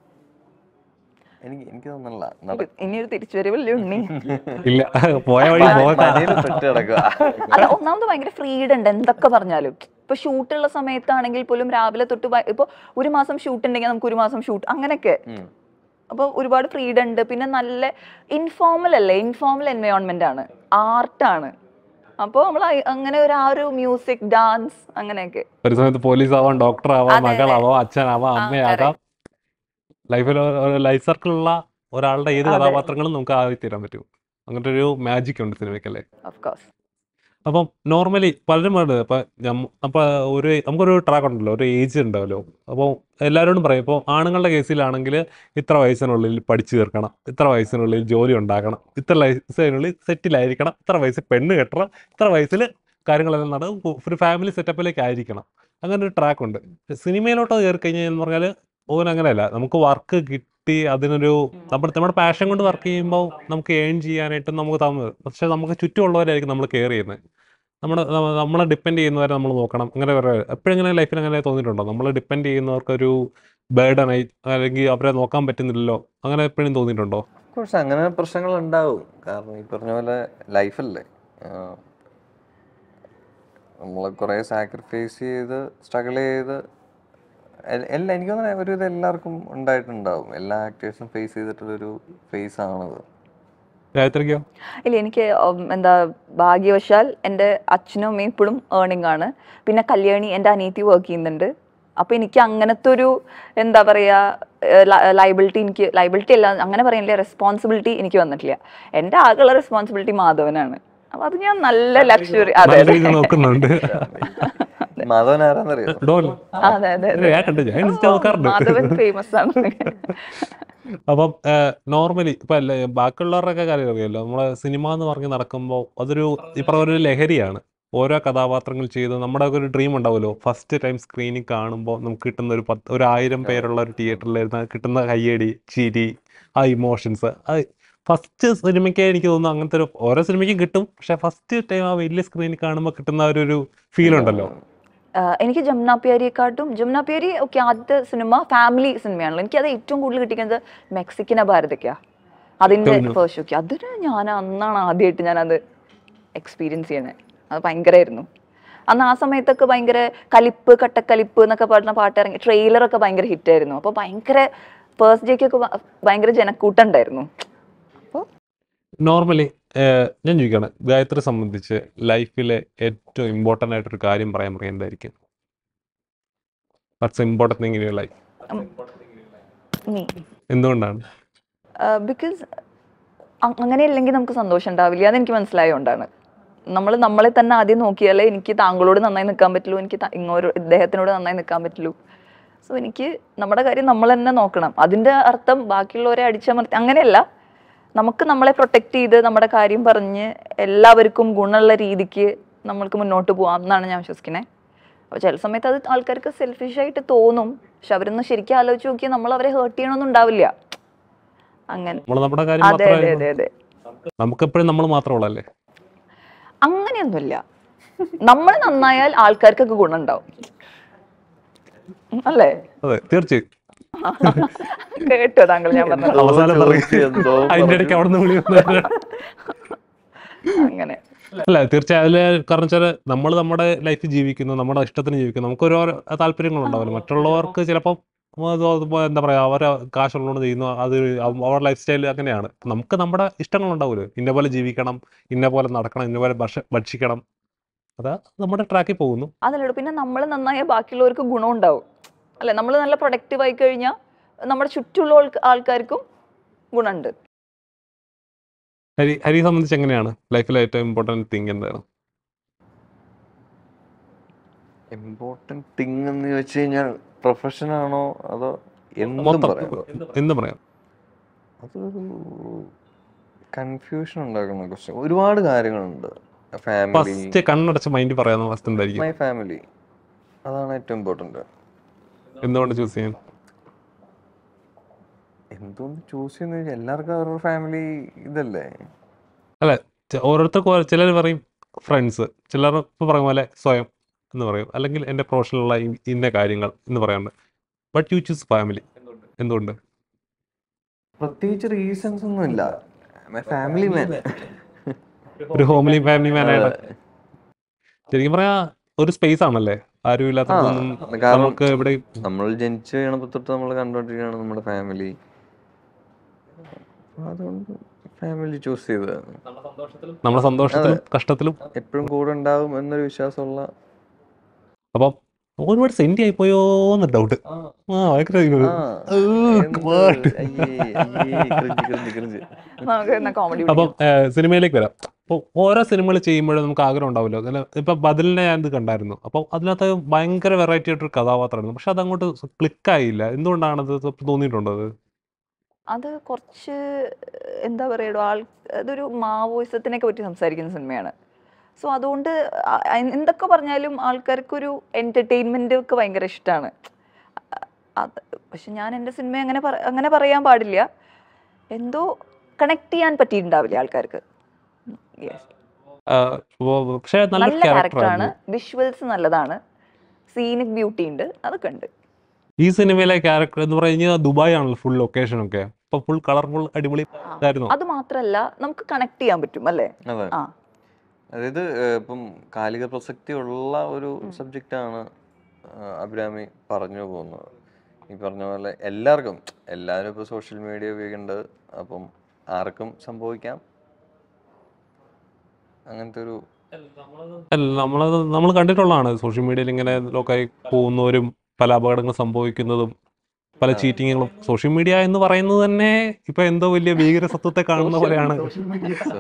എനിക്ക് എനിക്ക് തോന്നല്ല ഇനിയൊരു തിരിച്ചുവരവില്ലേ ഉണ്ണി. ഇല്ല, പോയ വഴി അല്ല, ഒന്നാമത് ഭയങ്കര ഫ്രീഡം ഉണ്ട് എന്തൊക്കെ പറഞ്ഞാലും. ഇപ്പൊ ഷൂട്ടുള്ള സമയത്താണെങ്കിൽ പോലും രാവിലെ തൊട്ട് ഇപ്പൊ ഒരു മാസം ഷൂട്ട് ഉണ്ടെങ്കിൽ നമുക്ക് ഒരു മാസം ഷൂട്ട്, അങ്ങനെയൊക്കെ. അപ്പൊ ഒരുപാട് ഫ്രീഡം ഉണ്ട്. പിന്നെ നല്ല ഇൻഫോർമൽ അല്ലേ, ഇൻഫോർമൽ എൻവയോൺമെന്റ് ആണ്, ആർട്ടാണ്. അപ്പോൾ നമ്മൾ അങ്ങനെ ഒരു ആ ഒരു മ്യൂസിക്, ഡാൻസ്, അങ്ങനെയൊക്കെ. ഒരു സമയത്ത് പോലീസ് ആവാം, ഡോക്ടർ ആവാം, മകളാവാം, അച്ഛനാവാം, അമ്മയാകാം. ലൈഫിൽ ലൈഫ് സർക്കിളുള്ള ഒരാളുടെ ഏത് കഥാപാത്രങ്ങളും നമുക്ക് ആയി തീരാൻ പറ്റും. അങ്ങനത്തെ ഒരു മാജിക് ഉണ്ട് സിനിമയ്ക്കല്ലേ? അപ്പം നോർമലി പലരും പറയുന്നത് ഇപ്പം അപ്പോൾ ഒരു നമുക്കൊരു ട്രാക്ക് ഉണ്ടല്ലോ, ഒരു ഏജ് ഉണ്ടാവല്ലോ. അപ്പോൾ എല്ലാവരോടും പറയും, ഇപ്പോൾ ആണുങ്ങളുടെ കേസിലാണെങ്കിൽ ഇത്ര വയസ്സിനുള്ളിൽ പഠിച്ചു തീർക്കണം, ഇത്ര വയസ്സിനുള്ളിൽ ജോലി ഉണ്ടാക്കണം, ഇത്ര വയസ്സിനുള്ളിൽ സെറ്റിലായിരിക്കണം, ഇത്ര വയസ്സിൽ പെണ്ണ് കെട്ടണം, ഇത്ര വയസ്സിൽ കാര്യങ്ങളെല്ലാം നട ഒരു ഫാമിലി സെറ്റപ്പിലേക്ക് ആയിരിക്കണം. അങ്ങനെ ഒരു ട്രാക്ക് ഉണ്ട്. സിനിമയിലോട്ട് കയറി കഴിഞ്ഞാൽ എന്ന് പറഞ്ഞാൽ ഓൻ അങ്ങനെയല്ല, നമുക്ക് വർക്ക് കിട്ടി അതിനൊരു നമ്മുടെ നമ്മുടെ പാഷൻ കൊണ്ട് വർക്ക് ചെയ്യുമ്പോൾ നമുക്ക് ഏൺ ചെയ്യാനായിട്ടും നമുക്ക് തന്നത്. പക്ഷെ നമുക്ക് ചുറ്റുമുള്ളവരായിരിക്കും നമ്മൾ കെയർ ചെയ്യുന്നത്. നമ്മുടെ നമ്മളെ ഡിപ്പെൻഡ് ചെയ്യുന്നവരെ നമ്മൾ നോക്കണം. അങ്ങനെ വേറെ എപ്പോഴെങ്ങനെ ലൈഫിൽ അങ്ങനെ തോന്നിയിട്ടുണ്ടോ? നമ്മൾ ഡിപ്പെൻഡ് ചെയ്യുന്നവർക്കൊരു ബേർഡനായി അല്ലെങ്കിൽ അവരെ നോക്കാൻ പറ്റുന്നില്ലല്ലോ, അങ്ങനെ എപ്പോഴും തോന്നിയിട്ടുണ്ടോ? കുറച്ച് അങ്ങനെ പ്രശ്നങ്ങൾ ഉണ്ടാവും. കാരണം ഈ പറഞ്ഞ പോലെ ലൈഫല്ലേ, നമ്മൾ കുറേ സാക്രിഫൈസ് ചെയ്ത് സ്ട്രഗിൾ ചെയ്ത് എല്ലാം എനിക്ക് തോന്നുന്നത് ഒരു ഇത് എല്ലാവർക്കും ഉണ്ടായിട്ടുണ്ടാവും. എല്ലാ ആക്ടേഴ്സും ഫേസ് ചെയ്തിട്ടുള്ളൊരു ഫേസ് ആണത്. ഇല്ല, എനിക്ക് എന്താ ഭാഗ്യവശാൽ എൻ്റെ അച്ഛനും അമ്മയും ഇപ്പോഴും ഏർണിംഗ് ആണ്. പിന്നെ കല്യാണി എൻ്റെ അനിയത്തി വർക്ക് ചെയ്യുന്നുണ്ട്. അപ്പോൾ എനിക്ക് അങ്ങനത്തെ ഒരു എന്താ പറയുക ലൈബിലിറ്റി, എനിക്ക് ലൈബിലിറ്റി അല്ല അങ്ങനെ പറയുന്നില്ല, റെസ്പോൺസിബിലിറ്റി എനിക്ക് വന്നിട്ടില്ല. എൻ്റെ ആകെയുള്ള റെസ്പോൺസിബിലിറ്റി മാധവനാണ്. അപ്പോൾ അത് ഞാൻ നല്ല ലക്ഷറി അതെ മാധവൻ ആരാന്നറിയോ? ഡോൽ. അതെ അതെ ഞാൻ കണ്ടു, ഞാൻ ഇൻസ്റ്റ നോക്കാറുണ്ട്. മാധവൻ ഫേമസ് ആണ്. അപ്പം നോർമലി ഇപ്പൊ അല്ലേ ബാക്കിയുള്ളവരുടെയൊക്കെ കാര്യം അറിയാമല്ലോ, നമ്മളെ സിനിമ എന്ന് പറഞ്ഞ് നടക്കുമ്പോൾ അതൊരു ഈ പറഞ്ഞ ഒരു ലഹരിയാണ്. ഓരോ കഥാപാത്രങ്ങൾ ചെയ്ത് നമ്മുടെ ഒരു ഡ്രീം ഉണ്ടാവുമല്ലോ, ഫസ്റ്റ് ടൈം സ്ക്രീനിൽ കാണുമ്പോൾ നമുക്ക് കിട്ടുന്ന ഒരു പത്ത് ഒരു ആയിരം പേരുള്ള ഒരു തിയേറ്ററിലിരുന്ന് കിട്ടുന്ന കയ്യടി, ചിരി, ആ ഇമോഷൻസ്, അത് ഫസ്റ്റ് സിനിമയ്ക്ക് എനിക്ക് തോന്നുന്നു അങ്ങനത്തെ ഒരു ഓരോ സിനിമയ്ക്കും കിട്ടും. പക്ഷെ ഫസ്റ്റ് ടൈം ആ വലിയ സ്ക്രീനിൽ കാണുമ്പോൾ കിട്ടുന്ന ഒരു ഒരു ഫീൽ ഉണ്ടല്ലോ. എനിക്ക് ജമുന പ്യാരിയെക്കാട്ടും ജമുന പ്യാരി ഓക്കെ ആദ്യത്തെ സിനിമ ഫാമിലി സിനിമയാണല്ലോ, എനിക്ക് അത് ഏറ്റവും കൂടുതൽ കിട്ടിക്കുന്നത് മെക്സിക്കൻ ഭാരതയ്ക്കാ അതിൻ്റെ ഫസ്റ്റ് ഷോക്ക്. അതൊരു ഞാൻ അന്നാണ് ആദ്യമായിട്ട് ഞാനത് എക്സ്പീരിയൻസ് ചെയ്യണേ. അത് ഭയങ്കരമായിരുന്നു. അന്ന് ആ സമയത്തൊക്കെ ഭയങ്കര കലിപ്പ് കട്ടക്കലിപ്പ് എന്നൊക്കെ പറഞ്ഞ പാട്ട് ഇറങ്ങി, ട്രെയിലറൊക്കെ ഭയങ്കര ഹിറ്റായിരുന്നു. അപ്പോൾ ഭയങ്കര ഫസ്റ്റ് ഡേക്കൊക്കെ ഭയങ്കര ജനക്കൂട്ടുണ്ടായിരുന്നു. അപ്പോൾ നോർമലി ഞാൻ ചോദിക്കുകയാണ്, ഗായത്രി സംബന്ധിച്ച് ലൈഫിലെ ഏറ്റവും ഇമ്പോർട്ടൻ്റ് ആയിട്ടൊരു കാര്യം പറയാൻ പറയാൻ എന്തായിരിക്കും? What's important thing in your life? നീ എന്തുകൊണ്ടാണ്? ബിക്കോസ് അങ്ങനെ ഇല്ലെങ്കിൽ നമുക്ക് സന്തോഷം ഉണ്ടാവില്ല. അതെനിക്ക് മനസ്സിലായതുകൊണ്ടാണ്. നമ്മൾ നമ്മളെ തന്നെ ആദ്യം നോക്കിയാലേ എനിക്ക് താങ്കളോട് നന്നായി നിൽക്കാൻ പറ്റുള്ളൂ, എനിക്ക് ഇങ്ങോട്ട് ഇദ്ദേഹത്തിനോട് നന്നായി നിൽക്കാൻ പറ്റുള്ളൂ. സോ എനിക്ക് നമ്മുടെ കാര്യം നമ്മൾ തന്നെ നോക്കണം. അതിൻ്റെ അർത്ഥം ബാക്കിയുള്ളവരെ അടിച്ചമർത്തി അങ്ങനെയല്ല, നമുക്ക് നമ്മളെ പ്രൊട്ടക്റ്റ് ചെയ്ത് നമ്മുടെ കാര്യം പറഞ്ഞ് എല്ലാവർക്കും ഗുണമുള്ള രീതിക്ക് നമ്മൾക്ക് മുന്നോട്ട് പോകാം എന്നാണ് ഞാൻ വിശ്വസിക്കുന്നത്. അപ്പോൾ ചില സമയത്ത് അത് ആൾക്കാർക്ക് സെൽഫിഷായിട്ട് തോന്നും, പക്ഷെ അവരൊന്ന് ശരിക്കും ആലോചിച്ച് നോക്കിയാൽ നമ്മൾ അവരെ ഹേർട്ട് ചെയ്യണമെന്നും ഉണ്ടാവില്ല. അങ്ങനെ അതെ അതെ അതെ അതെ നമുക്കെപ്പോഴും നമ്മൾ മാത്രമുള്ളല്ലേ? അങ്ങനെയൊന്നുമില്ല. നമ്മൾ നന്നായാൽ ആൾക്കാർക്കൊക്കെ ഗുണം ഉണ്ടാവും അല്ലേ? അതെ തീർച്ചയായും. കേട്ടോ താങ്കൾ ഞാൻ പറഞ്ഞത്? അങ്ങനെ അല്ല തീർച്ചയായും അതില് കാരണം വെച്ചാൽ നമ്മൾ നമ്മുടെ ലൈഫ് ജീവിക്കുന്നു, നമ്മുടെ ഇഷ്ടത്തിന് ജീവിക്കുന്നു, നമുക്ക് ഓരോ താല്പര്യങ്ങളുണ്ടാവില്ല. മറ്റുള്ളവർക്ക് ചിലപ്പോൾ എന്താ പറയാ, അവരെ കാശുള്ളതുകൊണ്ട് ചെയ്യുന്നു, അത് അവരുടെ ലൈഫ് സ്റ്റൈൽ അങ്ങനെയാണ്. നമുക്ക് നമ്മുടെ ഇഷ്ടങ്ങളുണ്ടാവുമല്ലോ, ഇന്ന പോലെ ജീവിക്കണം, ഇന്ന പോലെ നടക്കണം, ഇന്ന പോലെ ഭക്ഷ ഭക്ഷിക്കണം, അതാ നമ്മുടെ ട്രാക്കിൽ പോകുന്നു. അതല്ലോ. പിന്നെ നമ്മൾ നന്നായ ബാക്കിയുള്ളവർക്ക് ഗുണം ഉണ്ടാവും അല്ലെ? നമ്മൾ നല്ല പ്രൊഡക്റ്റീവ് ആയി കഴിഞ്ഞാൽ നമ്മുടെ ചുറ്റുമുള്ള ആൾക്കാർക്കും ഗുണമുണ്ട്. ഹരി ഹരിയെ സംബന്ധിച്ച് എങ്ങനെയാണ് ലൈഫിലെ ഏറ്റവും ഇമ്പോർട്ടൻറ്റ് തിങ് എന്താണ്? ഇമ്പോർട്ടൻറ്റ് തിങ് എന്ന് ചോദിച്ചു കഴിഞ്ഞാൽ പ്രൊഫഷൻ ആണോ അതോ എന്തും എന്തും പറയാം? അതൊരു കൺഫ്യൂഷൻ ഉണ്ടാക്കുന്ന ക്വസ്റ്റ്യൻ. ഒരുപാട് കാര്യങ്ങളുണ്ട്. ഫാമിലി കണ്ണടച്ച് മൈൻഡ് പറയാവുന്ന അവസ്ഥ എന്തായിരിക്കും? മൈ ഫാമിലി, അതാണ് ഏറ്റവും ഇമ്പോർട്ടൻറ്റ്. എന്തുകൊണ്ട് ചൂസ് ചെയ്യാൻ? എന്തുകൊണ്ട് ചൂസ് ചെയ്യുന്ന ചോദിച്ചാൽ എല്ലാവർക്കും അവരുടെ ഫാമിലി ഇതല്ലേ. അല്ല ഓരോരുത്തർക്കും ചിലർ പറയും ഫ്രണ്ട്സ്, ചിലർ ഇപ്പോൾ പറയും പോലെ സ്വയം എന്ന് പറയും, അല്ലെങ്കിൽ എൻ്റെ പ്രൊഫഷണലുള്ള ഇന്ന കാര്യങ്ങൾ എന്ന് പറയാറുണ്ട്. ബട്ട് യു ചൂസ് ഫാമിലി, എന്തുകൊണ്ട്? പ്രത്യേകിച്ച് റീസൺസ് ഒന്നും ഇല്ല. ഫാമിലി മാൻ, ഒരു ഹോംലി ഫാമിലി മാനായിട്ട് ശരിക്കും പറയാ ഒരു സ്പേസ് ആണല്ലേ, ആരും ഇല്ലാത്തതൊന്നും. നമുക്ക് ഇവിടെ നമ്മൾ ജനിച്ചു വീണപ്പോൾ തൊട്ട് നമ്മൾ കണ്ടുകൊണ്ടിരിക്കുകയാണ് നമ്മുടെ ഫാമിലി. അതുകൊണ്ട് ഫാമിലി ചൂസ് ചെയ്തതാണ്. നമ്മുടെ സന്തോഷത്തിലും കഷ്ടത്തിലും എപ്പോഴും കൂടെ ഉണ്ടാവും എന്നൊരു വിശ്വാസമുള്ള. അപ്പം ഒരുപാട് സെൻറ്റി ആയി പോയോന്ന് ഡൗട്ട്. അപ്പം സിനിമയിലേക്ക് വരാം. അപ്പോൾ ഓരോ സിനിമകൾ ചെയ്യുമ്പോഴും നമുക്ക് ആഗ്രഹം ഉണ്ടാവുമല്ലോ. ഇപ്പം ബദലിനെ ഞാൻ ഇത് കണ്ടായിരുന്നു. അപ്പോൾ അതിനകത്ത് ഭയങ്കര വെറൈറ്റി ആയിട്ടൊരു കഥാപാത്രമായിരുന്നു, പക്ഷെ അതങ്ങോട്ട് ക്ലിക്കായില്ല. എന്തുകൊണ്ടാണത് തോന്നിയിട്ടുണ്ടോ? അത് അത് കുറച്ച് എന്താ പറയുക, ആൾ അതൊരു മാവോയിസത്തിനൊക്കെ പറ്റി സംസാരിക്കുന്ന സിനിമയാണ്. സോ അതുകൊണ്ട് എന്തൊക്കെ പറഞ്ഞാലും ആൾക്കാർക്കൊരു എൻ്റർടൈൻമെൻ്റ് ഒക്കെ ഭയങ്കര ഇഷ്ടമാണ്. അത് പക്ഷെ ഞാൻ എൻ്റെ സിനിമ അങ്ങനെ അങ്ങനെ പറയാൻ പാടില്ല. എന്തോ കണക്ട് ചെയ്യാൻ പറ്റിയിട്ടുണ്ടാവില്ല ആൾക്കാർക്ക്. നല്ല ക്യാരക്ടറാണ്, വിഷ്വൽസ് നല്ലതാണ്, സീനിക് ബ്യൂട്ടി ഉണ്ട്, അതൊക്കെ ഉണ്ട്. ഈ സിനിമയിലെ ക്യാരക്ടർ എന്ന് പറയുന്നത് ദുബായ് ആണല്ലോ ഫുൾ ലൊക്കേഷൻ ഒക്കെ, അപ്പൊ ഫുൾ കളർഫുൾ അടിപൊളി. അത് മാത്രല്ല നമുക്ക് കണക്ട് ചെയ്യാൻ പറ്റും അല്ലേ? ആ അതായത് ഇപ്പം കാലിക പ്രസക്തി ഉള്ള ഒരു സബ്ജക്റ്റാണ് അഭിരാമി പറഞ്ഞു പോകുന്നത്. ഈ പറഞ്ഞ പോലെ എല്ലാവർക്കും എല്ലാവരും ഇപ്പോൾ സോഷ്യൽ മീഡിയ ഉപയോഗിക്കേണ്ടത്, അപ്പം ആർക്കും സംഭവിക്കാം അങ്ങനത്തെ ഒരു. നമ്മളത് നമ്മൾ കണ്ടിട്ടുള്ളതാണ് സോഷ്യൽ മീഡിയയിൽ ഇങ്ങനെ ലോക്കായി പോകുന്നവരും പല അപകടങ്ങൾ സംഭവിക്കുന്നതും പല ചീറ്റിങ്ങുകളും. സോഷ്യൽ മീഡിയ എന്ന് പറയുന്നത് തന്നെ ഇപ്പൊ എന്തോ വലിയ ഭീകര സത്വത്തെ കാണുന്ന പോലെയാണ്.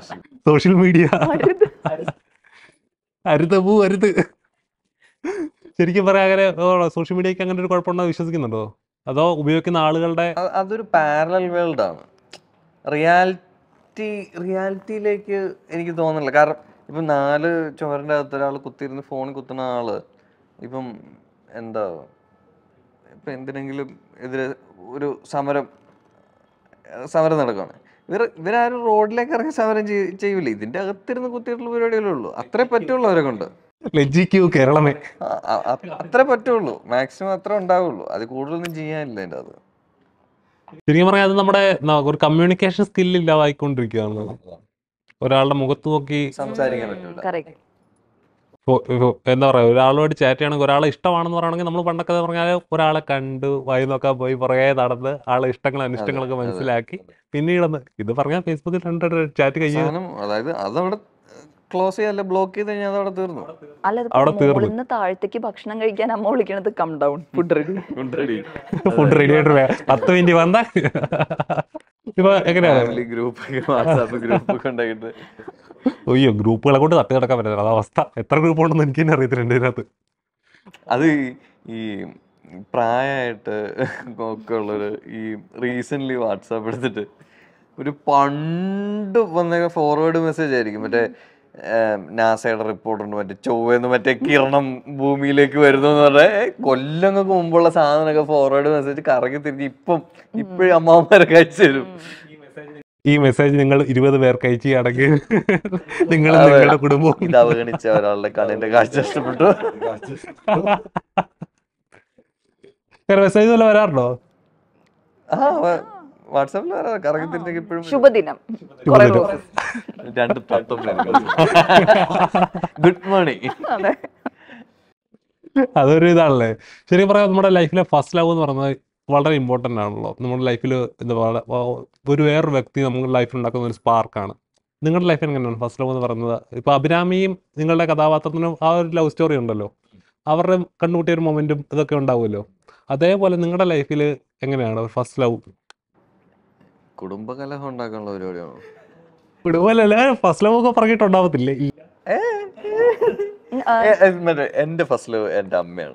സോഷ്യൽ മീഡിയ അരുതപൂ അരുത്. ശരിക്കും പറയാം അങ്ങനെ സോഷ്യൽ മീഡിയക്ക് അങ്ങനെ ഒരു കുഴപ്പമുണ്ടോ വിശ്വസിക്കുന്നുണ്ടോ? അതോ ഉപയോഗിക്കുന്ന ആളുകളുടെ അതൊരു പാരലൽ വേൾഡ് ആണ്. റിയാലിറ്റി റിയാലിറ്റിയിലേക്ക് എനിക്ക് തോന്നുന്നില്ല. കാരണം ഇപ്പം നാല് ചുമരിൻ്റെ അകത്ത് ഒരാൾ കുത്തിയിരുന്ന് ഫോൺ കുത്തുന്ന ആള് ഇപ്പം എന്താ ഇപ്പം എന്തിനെങ്കിലും എതിരെ ഒരു സമരം സമരം നടക്കുകയാണ്, ഇവർ ഇവരാരും റോഡിലേക്ക് ഇറങ്ങി സമരം ചെയ്യൂല. ഇതിന്റെ അകത്തിരുന്ന് കുത്തിയിട്ടുള്ള പരിപാടികളേ ഉള്ളൂ. അത്രേ പറ്റുള്ളൂ അവരെ കൊണ്ട്. കേരളമേ അത്രേ പറ്റുള്ളൂ, മാക്സിമം അത്ര ഉണ്ടാവുള്ളൂ. അത് കൂടുതലൊന്നും ചെയ്യാനില്ല അതിൻ്റെ അത്. ശരിക്കും പറയാം അത് നമ്മുടെ ഒരു കമ്മ്യൂണിക്കേഷൻ സ്കില്ല് ഇല്ലാതായിക്കൊണ്ടിരിക്കുകയാണ്. ഒരാളുടെ മുഖത്ത് നോക്കി സംസാരിക്കാൻ പറ്റില്ല. എന്താ പറയാ, ഒരാളോട് ചാറ്റ് ചെയ്യണമെങ്കിൽ ഒരാളെ ഇഷ്ടമാണെന്ന് പറയുകയാണെങ്കിൽ നമ്മൾ പണ്ടൊക്കെ പറഞ്ഞാൽ ഒരാളെ കണ്ട് വഴി നോക്കാൻ പോയി പുറകെ നടന്ന് ആളെ ഇഷ്ടങ്ങളും അനിഷ്ടങ്ങളൊക്കെ മനസ്സിലാക്കി പിന്നീട് ഇത് പറഞ്ഞാൽ ഫേസ്ബുക്കിൽ രണ്ട് ചാറ്റ് കഴിഞ്ഞു. അതായത് അതവിടെ ക്ലോസ് ചെയ്യല്ല, ബ്ലോക്ക് ചെയ്ത് കഴിഞ്ഞാൽ അതവിടെ തീർന്നു. അവിടെ തീർന്നു. താഴത്തേക്ക് ഭക്ഷണം കഴിക്കാൻ അമ്മ വിളിക്കണത് come down, food ready food ready ആയിട്ട് പത്ത് മിനിറ്റ് വന്നാ ഇപ്പൊ എങ്ങനെയാണ് ഗ്രൂപ്പ് വാട്സാപ്പ് ഗ്രൂപ്പ് ഉണ്ടായിട്ട് അയ്യോ ഗ്രൂപ്പുകളെ കൊണ്ട് തട്ടി നടക്കാൻ പറ്റില്ല. അതവസ്ഥ എത്ര ഗ്രൂപ്പ് ഉണ്ടെന്ന് എനിക്ക് തന്നെ അറിയത്തില്ല എൻ്റെ ഇതിനകത്ത്. അത് ഈ പ്രായമായിട്ട് ഒക്കെ ഉള്ളൊരു ഈ റീസെൻ്റ്ലി വാട്സാപ്പ് എടുത്തിട്ട് ഒരു പണ്ട് വന്ന ഫോർവേഡ് മെസ്സേജ് ആയിരിക്കും. മറ്റേ നാസയുടെ റിപ്പോർട്ടുണ്ട്, മറ്റേ ചൊവ്വന്ന് മറ്റേ കിരണം ഭൂമിയിലേക്ക് വരുന്നു എന്ന് പറഞ്ഞാൽ കൊല്ലങ്ങൾക്ക് മുമ്പുള്ള സാധനമൊക്കെ ഫോർവേഡ് മെസ്സേജ് കറങ്ങി തിരിഞ്ഞ് ഇപ്പം ഇപ്പോഴും അമ്മാവന്മാരൊക്കെ അയച്ചു തരും. ഈ മെസ്സേജ് നിങ്ങൾ ഇരുപത് പേർക്ക് അയക്കുകയാണെങ്കിൽ നിങ്ങൾ നിങ്ങളുടെ കുടുംബം ഇത് അവഗണിച്ച ഒരാളുടെ കണ്ണിന്റെ കാഴ്ച നഷ്ടപ്പെട്ടു. മെസ്സേജ് വല്ല വരാറുണ്ടോ? ആ വാട്സാപ്പിൽ വരാ കറങ്ങി തിരിഞ്ഞ ഇപ്പോഴും ശുഭദിനം രണ്ട് ഗുഡ് മോർണിംഗ്. അതൊരു ഇതാണല്ലേ. ശരിക്കും പറയാം നമ്മുടെ ലൈഫിലെ ഫസ്റ്റ് ലവ് എന്ന് പറയുന്നത് വളരെ ഇമ്പോർട്ടൻ്റ് ആണല്ലോ. നമ്മുടെ ലൈഫിൽ എന്താ പറയുക, ഒരു വേറൊരു വ്യക്തി നമ്മുടെ ലൈഫിൽ ഉണ്ടാക്കുന്ന ഒരു സ്പാർക്കാണ്. നിങ്ങളുടെ ലൈഫിൽ എങ്ങനെയാണ് ഫസ്റ്റ് ലവ് എന്ന് പറയുന്നത്? ഇപ്പോൾ അഭിരാമിയും നിങ്ങളുടെ കഥാപാത്രത്തിനും ആ ഒരു ലവ് സ്റ്റോറി ഉണ്ടല്ലോ, അവരുടെ കണ്ടുകൂട്ടിയ ഒരു മൊമെൻറ്റും ഇതൊക്കെ ഉണ്ടാവുമല്ലോ. അതേപോലെ നിങ്ങളുടെ ലൈഫിൽ എങ്ങനെയാണ് ഫസ്റ്റ് ലവ്? കുടുംബകലഹം ഉണ്ടാക്കാനുള്ള പരിപാടിയാണോ? കുടുംബമല്ല, ഫസ്റ്റ് ലവ് ഒക്കെ പറഞ്ഞിട്ടുണ്ടാവത്തില്ലേ? എന്റെ ഫസ്റ്റ് ലവ് എന്റെ അമ്മയാണ്.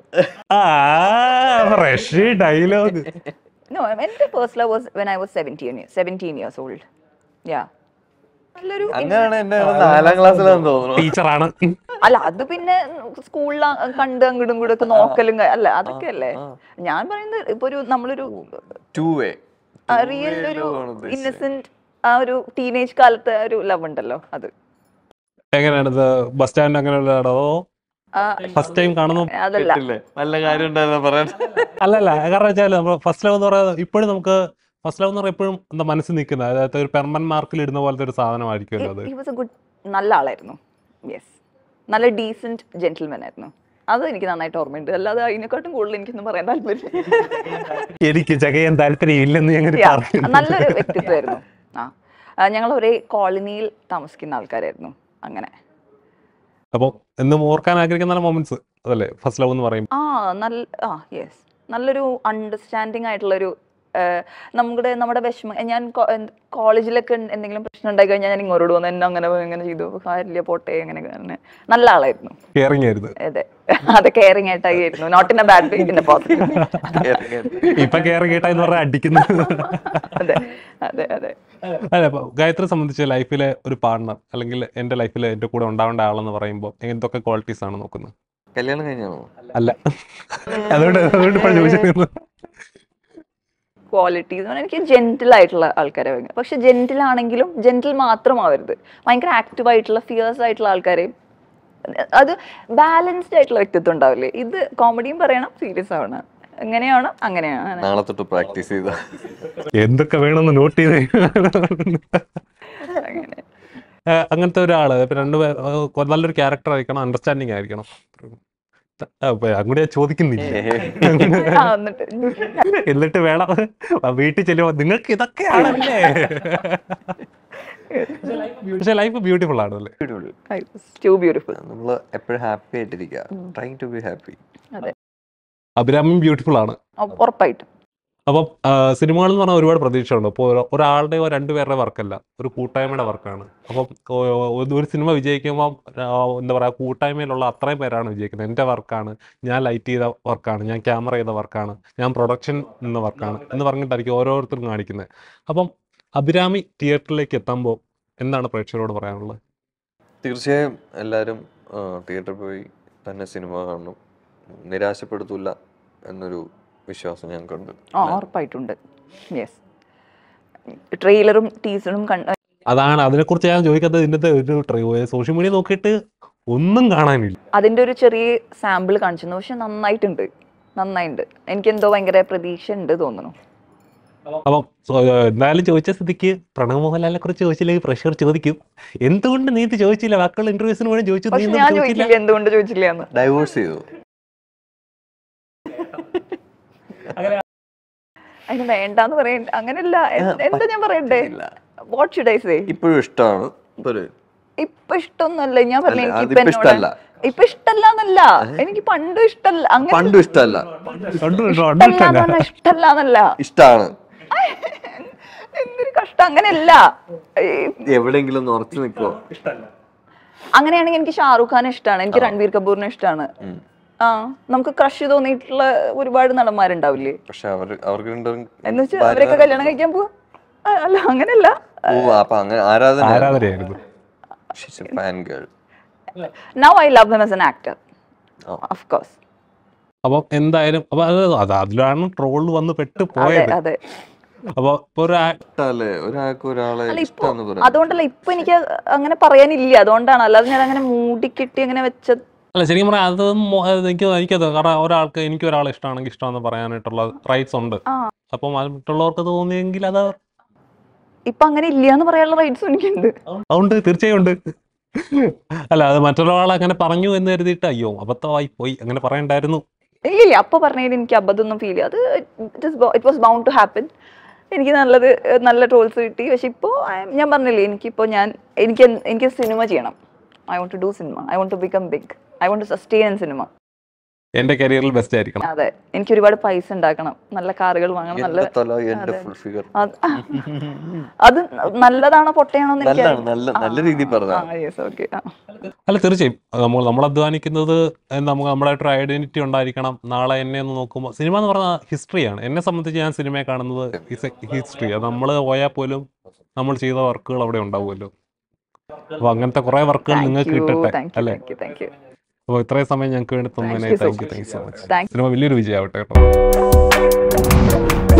ഡയലോഗ്. No, എന്റെ first love was when I was seventeen seventeen years old. Yeah. അങ്ങനെയാണ് എന്റെ നാലാം ക്ലാസ്സിലാന്ന് തോന്നുന്നു. ടീച്ചറാണ്. അല്ല അത് പിന്നെ സ്കൂളിൽ കണ്ട് അങ്ങോട്ടും ഇങ്ങോട്ടും ഒക്കെ നോക്കലും അല്ല അതൊക്കെ അല്ലേ ഞാൻ പറയുന്നത്. ഇപ്പൊ ഒരു നമ്മളൊരു ടു വേ റിയൽ ഒരു ഇന്നസെന്റ് ആ ഒരു ടീനേജ് കാലത്തെ ഒരു ലവ് ഉണ്ടല്ലോ, അത് എങ്ങനെയാണ്? ബസ് സ്റ്റാൻഡ് അങ്ങനെയുള്ളതാണോ? ഫസ്റ്റ് ടൈം കാണുന്നു അതല്ല നല്ല കാര്യം ഉണ്ടായിരുന്നു പറയാൻ. അല്ലല്ല, കാരണം വെച്ചാൽ നമ്മൾ ഫസ്റ്റ് ലവ് എന്ന് പറയുന്നത് ഇപ്പോഴും നമുക്ക് ഫസ്റ്റ് ലവ് എന്ന് പറയുമ്പോൾ എപ്പോഴും എന്താ മനസ്സിൽ നിൽക്കുന്നത്, അതായത് ഒരു പെർമനന്റ് മാർക്കിൽ ഇടുന്ന പോലത്തെ ഒരു സാധനമായിരിക്കുമല്ലോ അത്. ഹി വാസ് എ ഗുഡ്, നല്ല ആളായിരുന്നു. യെസ്, നല്ല ഡീസന്റ് ജെന്റിൽമാൻ ആയിരുന്നു. അത് എനിക്ക് നന്നായിട്ട് ഓർമ്മയുണ്ട്. അല്ലാതെ അതിനെക്കാട്ടും കൂടുതൽ എനിക്കൊന്നും പറയാൻ താല്പര്യം എനിക്ക് ചകയാൻ താല്പര്യം ഇല്ലെന്ന് ഞങ്ങൾ നല്ലൊരു വ്യക്തിത്വമായിരുന്നു. ആ ഞങ്ങൾ ഒരേ കോളനിയിൽ താമസിക്കുന്ന ആൾക്കാരായിരുന്നു. അങ്ങനെ അപ്പോൾ എന്നും ഓർക്കാൻ ആഗ്രഹിക്കുന്ന നല്ല മൊമെന്റ്സ് അതല്ലേ ഫസ്റ്റ് ലവ് എന്ന് പറയും. ആ നല്ല ആ യെസ് നല്ലൊരു അണ്ടർസ്റ്റാൻഡിങ് ആയിട്ടുള്ളൊരു നമ്മുടെ നമ്മുടെ വിഷമം. ഞാൻ കോളേജിലൊക്കെ എന്തെങ്കിലും പ്രശ്നം ഉണ്ടായി കഴിഞ്ഞാൽ ഞാൻ ഇങ്ങോട്ട് വന്ന് എന്നെ അങ്ങനെ എങ്ങനെ ചെയ്തു കാര്യമില്ല പോട്ടെ അങ്ങനെ അങ്ങനെ നല്ല ആളായിരുന്നു. കെയറിംഗ് ആയിരുന്നു. അതെ അതെ കെയറിംഗ് ആയിട്ടായിരുന്നു. Not in a bad way, in a positive. ഇപ്പൊ കെയറിംഗ് ആയിട്ടാന്ന് പറഞ്ഞാൽ അടിക്കുന്നു. അതെ അതെ അതെ അല്ല, ഗായത്രിയെ സംബന്ധിച്ച് ലൈഫിലെ ഒരു പാർട്ണർ അല്ലെങ്കിൽ എന്റെ ലൈഫിൽ എന്റെ കൂടെ ഉണ്ടാവേണ്ട ആളെന്ന് പറയുമ്പോൾ എന്തൊക്കെ ക്വാളിറ്റീസ് ആണ് നോക്കുന്നത്? കല്യാണം കഴിഞ്ഞാണോ? അല്ല, അതുകൊണ്ട് അതുകൊണ്ട് ഇപ്പോൾ ചോദിച്ചിരുന്നു. ക്വാളിറ്റീസ് എനിക്ക് ജെന്റിൽ ആയിട്ടുള്ള ആൾക്കാരെ ഭയങ്കര, പക്ഷെ ജെന്റിൽ ആണെങ്കിലും ജെന്റിൽ മാത്രമാവരുത്. ഭയങ്കര ആക്റ്റീവ് ആയിട്ടുള്ള ഫിയേഴ്സ് ആയിട്ടുള്ള ആൾക്കാരെയും, അത് ബാലൻസ്ഡ് ആയിട്ടുള്ള വ്യക്തിത്വം ഉണ്ടാവില്ലേ. ഇത് കോമഡിയും പറയണം, സീരിയസ് ആവണം, എങ്ങനെയാണോ അങ്ങനെയാണ്. നാളെ തൊട്ട് പ്രാക്ടീസ് ചെയ്ത എന്തൊക്കെ വേണമെന്ന് നോട്ട് ചെയ്ത് അങ്ങനെ അങ്ങനത്തെ ഒരാള് ഇപ്പൊ രണ്ട് നല്ലൊരു ക്യാരക്ടർ ആയിരിക്കണം, അണ്ടർസ്റ്റാൻഡിങ് ആയിരിക്കണം. അങ്ങോട്ട് ഞാൻ ചോദിക്കുന്നില്ല. എന്നിട്ട് വേണം വീട്ടിൽ ചെല്ലുമ്പോ നിങ്ങൾക്ക് ഇതൊക്കെയാണല്ലേ. പക്ഷെ ലൈഫ് ബ്യൂട്ടിഫുൾ ആണല്ലേ. നമ്മള് എപ്പോഴും ഹാപ്പി ആയിട്ടിരിക്കുക. Try to be happy. അതെ, അഭിരാമിയും ബ്യൂട്ടിഫുൾ ആണ് ഉറപ്പായിട്ടും. അപ്പം സിനിമകൾ എന്ന് പറഞ്ഞാൽ ഒരുപാട് പ്രതീക്ഷയുണ്ട്. അപ്പോൾ ഒരാളുടെ രണ്ടുപേരുടെ വർക്കല്ല, ഒരു കൂട്ടായ്മയുടെ വർക്കാണ്. അപ്പം ഒരു സിനിമ വിജയിക്കുമ്പോൾ എന്താ പറയുക, കൂട്ടായ്മയിലുള്ള അത്രയും പേരാണ് വിജയിക്കുന്നത്. എൻ്റെ വർക്കാണ്, ഞാൻ ലൈറ്റ് ചെയ്ത വർക്കാണ്, ഞാൻ ക്യാമറ ചെയ്ത വർക്കാണ്, ഞാൻ പ്രൊഡക്ഷൻ എന്ന വർക്കാണ് എന്ന് പറഞ്ഞിട്ടായിരിക്കും ഓരോരുത്തരും കാണിക്കുന്നത്. അപ്പം അഭിരാമി തിയേറ്ററിലേക്ക് എത്തുമ്പോൾ എന്താണ് പ്രേക്ഷകരോട് പറയാനുള്ളത്? തീർച്ചയായും എല്ലാവരും തിയേറ്ററിൽ പോയി തന്നെ സിനിമ കാണണം, നിരാശപ്പെടുത്തില്ല എന്നൊരു വിശ്വാസം ഞങ്ങൾക്കുണ്ട്. ഉറപ്പായിട്ടുണ്ട്. യെസ്, ട്രെയിലറും ടീസറും അതാണ് അതിനെക്കുറിച്ച് ഞാൻ ചോദിക്കാത്തത്. ഇതിൻ്റെ ഒരു സോഷ്യൽ മീഡിയ നോക്കിയിട്ട് ഒന്നും കാണാനില്ല. അതിൻ്റെ ഒരു ചെറിയ സാമ്പിൾ കാണിച്ചിരുന്നു, പക്ഷെ നന്നായിട്ടുണ്ട്, നന്നായിട്ടുണ്ട്. എനിക്കെന്തോ ഭയങ്കര പ്രതീക്ഷ ഉണ്ട് തോന്നുന്നു. അപ്പം എന്തായാലും ചോദിച്ച സ്ഥിതിക്ക് പ്രണവ് മോഹൻലാലിനെ കുറിച്ച് ചോദിച്ചില്ലെങ്കിൽ പ്രഷർ ചോദിക്കും, എന്തുകൊണ്ട് നീ ഇത് ചോദിച്ചില്ല? ബാക്കിയുള്ള ഇന്റർവ്യൂസിന് വേണ്ടി ചോദിച്ചു, എന്തുകൊണ്ട് ചോദിച്ചില്ല? ഡൈവോഴ്സ് ചെയ്തു. അതിന് വേണ്ടാന്ന് പറയാൻ അങ്ങനെയല്ല. എന്താ ഞാൻ പറയണ്ടേ? What should I say? ഇപ്പോഴും ഇഷ്ടമാണ്. ഇപ്പൊ ഇഷ്ടമൊന്നുമല്ല. ഞാൻ പറഞ്ഞു ഇപ്പൊ ഇഷ്ടല്ല, എനിക്ക് പണ്ടും ഇഷ്ടല്ല. പണ്ടും ഇഷ്ടല്ല ഇഷ്ടല്ല ഇഷ്ടാണ്. എന്തൊരു കഷ്ടം. അങ്ങനെയല്ല, എവിടെയെങ്കിലും ഉറച്ചു നിൽക്കോ? അങ്ങനെയാണെങ്കിൽ എനിക്ക് ഷാറൂഖ് ഖാനെ ഇഷ്ടമാണ്, എനിക്ക് രൺബീർ കപൂറിനെ ഇഷ്ടമാണ്. ആ, നമുക്ക് ക്രഷ് തോന്നിയിട്ടുള്ള ഒരുപാട് നടന്മാരുണ്ടാവില്ലേ? പക്ഷെ അവർക്ക് എന്ന് വെച്ചാൽ അവരൊക്കെ കല്യാണം കഴിക്കാൻ പോവാ? അല്ല, അങ്ങനെയല്ല. ആരാധനയായിരുന്നു. Now I love him as an actor. Of course. അപ്പോൾ എന്തായാലും അപ്പൊ അത് അതിലാണ് ട്രോൾ വന്ന് പെട്ട് പോയത്. അതെ. അപ്പൊ അതുകൊണ്ടല്ല ഇപ്പൊ എനിക്ക് അങ്ങനെ പറയാനില്ല, അതുകൊണ്ടാണ്. അല്ലാതെ ഞാൻ അങ്ങനെ മൂടിക്കെട്ടി അങ്ങനെ വെച്ചത് അല്ല. ശരിക്കും പറഞ്ഞാൽ അത് എനിക്ക് എനിക്കത് കാരണം ഒരാൾക്ക് എനിക്ക് ഒരാളെ ഇഷ്ടമാണെങ്കിൽ ഇഷ്ടമെന്ന് പറയാനായിട്ടുള്ള റൈറ്റ്സ് ഉണ്ട്. അപ്പം മറ്റുള്ളവർക്ക് തോന്നിയെങ്കിൽ അത് ഇപ്പൊ അങ്ങനെ ഇല്ലാന്ന് പറയാനുള്ള റൈറ്റ്സ് എനിക്കുണ്ട്. അതുകൊണ്ട് തീർച്ചയായും ഉണ്ട്. അല്ല, അത് മറ്റൊരാൾ അങ്ങനെ പറഞ്ഞു എന്ന് കരുതിയിട്ട് അയ്യോ അബദ്ധമായി പോയി അങ്ങനെ പറയണ്ടായിരുന്നു. ഇല്ല, അപ്പൊ പറഞ്ഞതിൽ എനിക്ക് അബദ്ധമൊന്നും ഫീൽ ചെയ്യും. അത് it was bound to happen. എനിക്ക് നല്ലത് നല്ല ട്രോൾസ് കിട്ടി. പക്ഷെ ഇപ്പോൾ ഞാൻ പറഞ്ഞില്ലേ, എനിക്കിപ്പോൾ ഞാൻ എനിക്ക് എനിക്ക് സിനിമ ചെയ്യണം. I want to do cinema. I want to become big. I want to sustain in cinema. എന്റെ കരിയറിൽ ബെസ്റ്റ് ആയിരിക്കണം. അതെ, എനിക്ക് ഒരുപാട് പൈസ ഉണ്ടാക്കണം, നല്ല കാറുകൾ വാങ്ങണം. നല്ല അത് നല്ലതാണോ പൊട്ടയാണോ? അല്ല, തീർച്ചയായും നമ്മൾ നമ്മൾ അധ്വാനിക്കുന്നത് നമുക്ക് നമ്മളായിട്ടൊരു ഐഡന്റിറ്റി ഉണ്ടായിരിക്കണം. നാളെ എന്നെ ഒന്ന് നോക്കുമ്പോൾ സിനിമ എന്ന് പറഞ്ഞാൽ ഹിസ്റ്ററിയാണ്. എന്നെ സംബന്ധിച്ച് ഞാൻ സിനിമയെ കാണുന്നത് ഹിസ്റ്ററി. അത് നമ്മൾ പോയാൽ പോലും നമ്മൾ ചെയ്ത വർക്കുകൾ അവിടെ ഉണ്ടാവുമല്ലോ. അപ്പൊ അങ്ങനത്തെ കുറെ വർക്കുകൾ നിങ്ങൾക്ക് കിട്ടട്ടെ അല്ലേ? അപ്പോൾ ഇത്രയും സമയം ഞങ്ങൾക്ക് വേണ്ടി തന്നതിനായി thank you thank you so much. Cinema വലിയൊരു വിജയമാവട്ടെ കേട്ടോ.